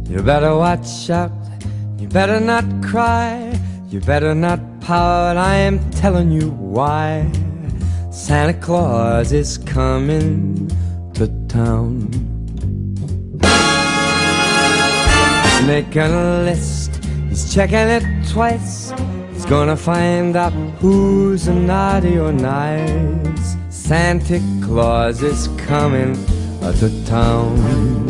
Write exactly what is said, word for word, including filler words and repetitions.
You better watch out, you better not cry, you better not pout, I am telling you why. Santa Claus is coming to town. He's making a list, he's checking it twice. He's gonna find out who's naughty or nice. Santa Claus is coming to town.